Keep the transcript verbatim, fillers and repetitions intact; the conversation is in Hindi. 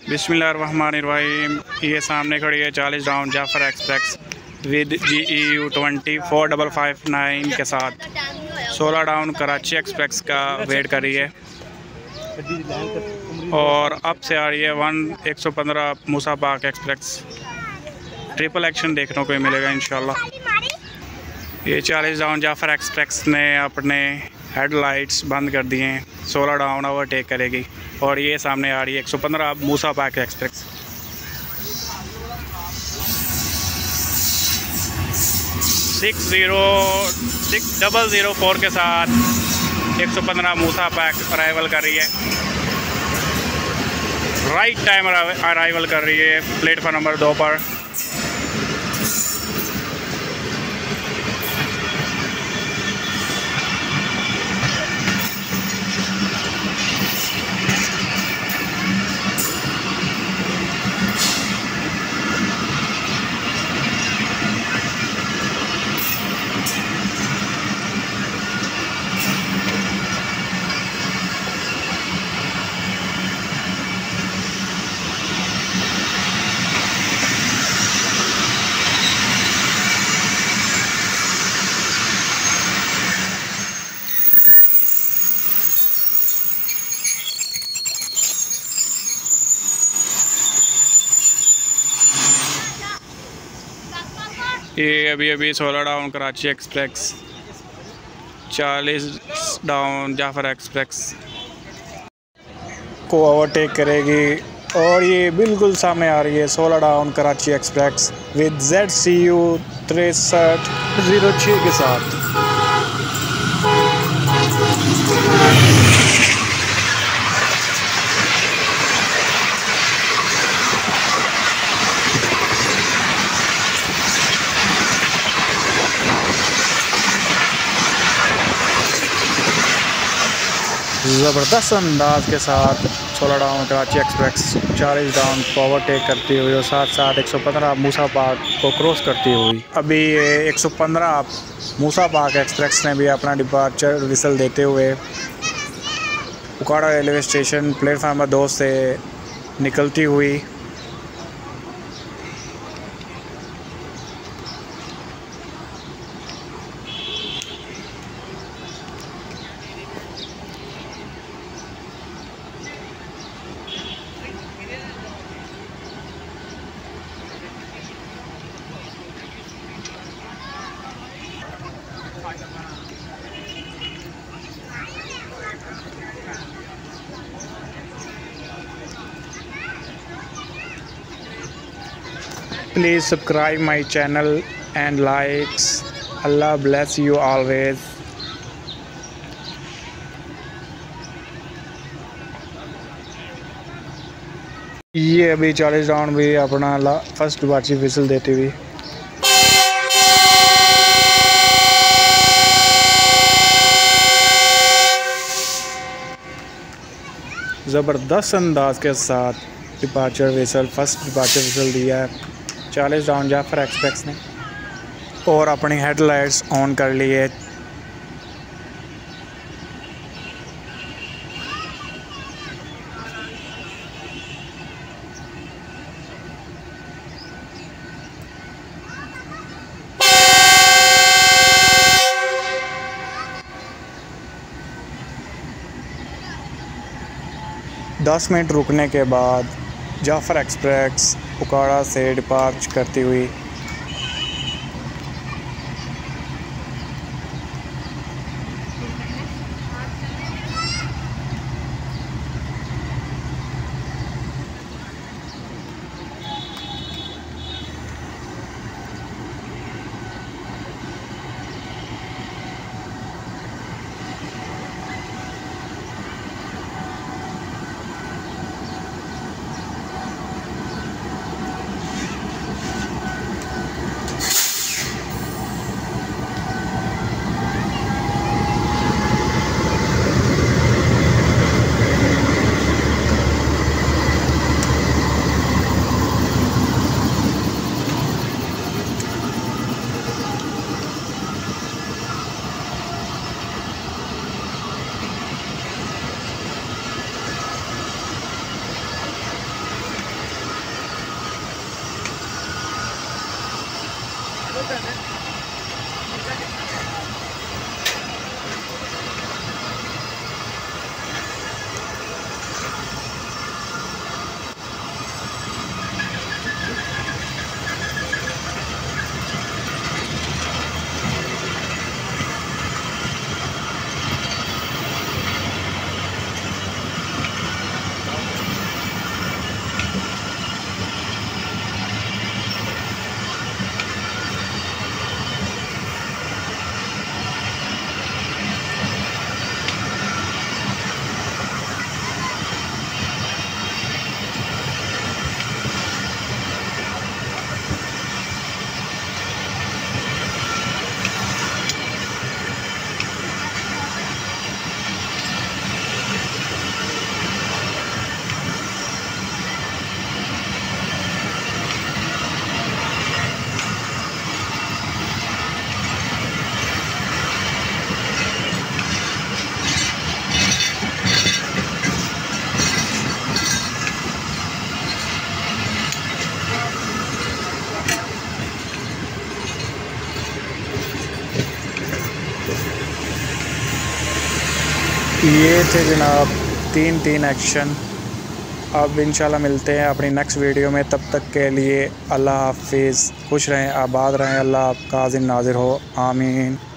बिस्मिल्लाहिर्रहमानिर्रहीम। ये सामने खड़ी है चालीस down Jaffar express with G E U twenty four double five nine के साथ। सोलह डाउन कराची एक्सप्रेस का वेट कर रही है और अब से आ रही है वन एक सौ पंद्रह Musa Pak express. Triple action देखने को मिलेगा इंशाल्लाह। ये चालीस डाउन जाफर एक्सप्रेस ने अपने हेडलाइट्स बंद कर दिए हैं। सोलह डाउन ओवरटेक करेगी और ये सामने आ रही है एक सौ पंद्रह Musa Pak express. Six zero six double zero four के साथ एक सौ पंद्रह मूसा पाक अराइवल कर रही है। राइट टाइम अराइवल कर रही है प्लेटफॉर्म नंबर दो पर। ये अभी अभी सोलह डाउन कराची एक्सप्रेस चालीस डाउन जाफर एक्सप्रेस को ओवरटेक करेगी और ये बिल्कुल सामने आ रही है सोलह down Karachi express with Z C U तिरसठ ज़ीरो छः के साथ। ज़बरदस्त अंदाज के साथ सोलह डाउन कराची एक्सप्रेस चालीस डाउन को ओवरटेक करती हुई और साथ साथ एक सौ पंद्रह मूसा पाक को क्रॉस करती हुई अभी ये एक सौ पंद्रह मूसा पाक एक्सप्रेस ने भी अपना डिपार्चर विसल देते हुए Okara railway station platform number दो से निकलती हुई Please subscribe my channel and likes. Allah bless you always. ये अभी चालीस डाउन भी अपना फर्स्ट बाची विसल देती हुई ज़बरदस्त अंदाज के साथ departure whistle first departure whistle दिया है चालीस डाउन जाफर एक्सप्रेस ने और अपनी हेडलाइट्स ऑन कर ली है। दस मिनट रुकने के बाद जाफर एक्सप्रेस उकाड़ा से डिपार्च करती हुई ये थे जनाब तीन तीन एक्शन। अब इंशाल्लाह मिलते हैं अपनी नेक्स्ट वीडियो में। तब तक के लिए अल्लाह हाफिज़। खुश रहें, आबाद रहें। अल्लाह आपका हाज़िर नाज़िर हो। आमीन।